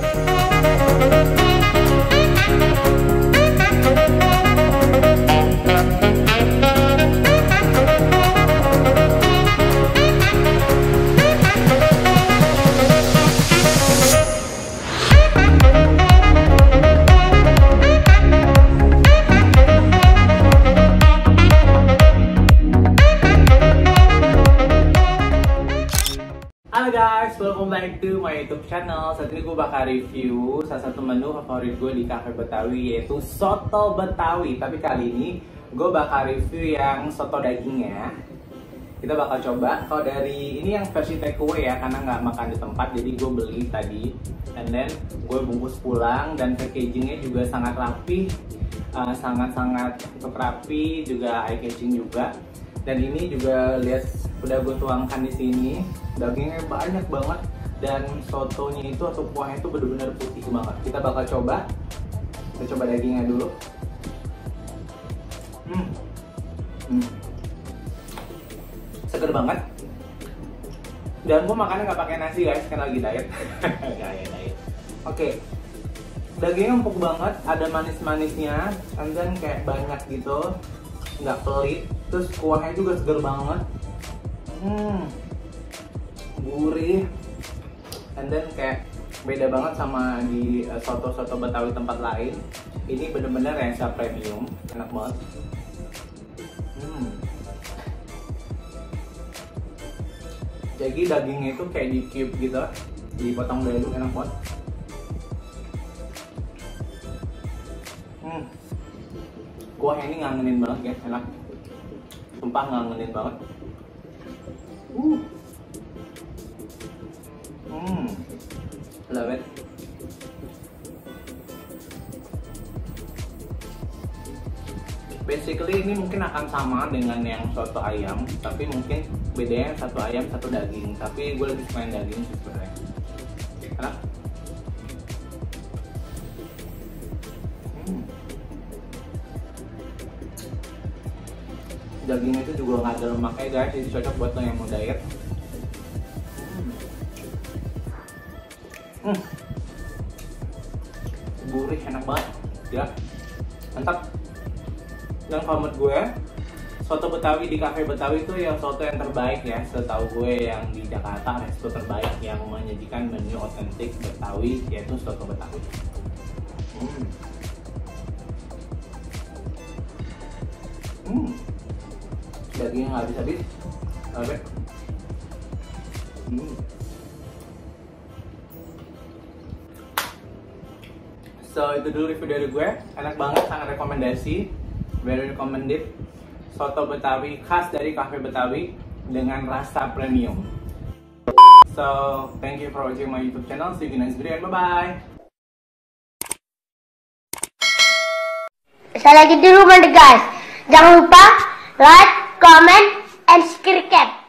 Halo guys, welcome back to my YouTube channel. Saat ini gue bakal review salah satu menu favorit gue di Cafe Betawi, yaitu soto Betawi. Tapi kali ini gue bakal review yang soto dagingnya. Kita bakal coba. Kalau dari ini yang versi takeaway ya, karena nggak makan di tempat, jadi gue beli tadi. And then gue bungkus pulang, dan packagingnya juga sangat rapi, sangat-sangat rapi, juga eye catching juga. Dan ini juga lihat udah gue tuangkan di sini, dagingnya banyak banget, dan sotonya itu atau kuahnya itu benar-benar putih banget. Kita bakal coba. Kita coba dagingnya dulu. Seger banget. Dan gue makannya nggak pakai nasi guys, karena lagi diet. Diet. Oke. Dagingnya empuk banget, ada manis-manisnya, and then kayak banyak gitu, nggak pelit. Terus kuahnya juga seger banget, gurih, and then kayak beda banget sama di soto-soto Betawi tempat lain. Ini bener-bener Rasa premium, enak banget. Jadi dagingnya itu kayak di cube gitu, dipotong dulu, enak banget. Kuahnya ini ngangenin banget guys, enak. Sumpah ngangenin banget. Love it. Basically ini mungkin akan sama dengan yang soto ayam, tapi mungkin bedanya satu ayam satu daging. Tapi gue lebih suka yang daging sih sebenarnya. Enak. Dagingnya itu juga nggak ada lemaknya guys, jadi cocok buat lo yang mau diet. Gurih, enak banget ya, mantap. Dan kalau menurut gue, soto Betawi di Cafe Betawi itu yang soto yang terbaik ya, setahu gue yang di Jakarta, resto terbaik yang menyajikan menu otentik Betawi, yaitu soto Betawi. Dagingnya nggak habis-habis. Oke. So itu dulu review dari gue, enak banget, sangat rekomendasi, very recommended. Soto Betawi khas dari Cafe Betawi dengan rasa premium. So thank you for watching my YouTube channel. See you in the next video and bye bye. Saya lagi di rumah guys, jangan lupa like, comment, and subscribe.